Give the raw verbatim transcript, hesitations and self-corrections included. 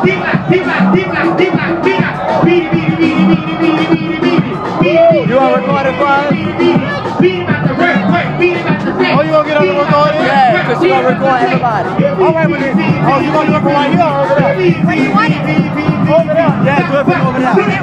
You want to record it for us? Oh, you gonna get on the recording? Yeah, because you gonna record everybody. All right, with it. Oh, you gonna do it from right here or over there? Where do you want it? Over there. Yeah, do it from over there.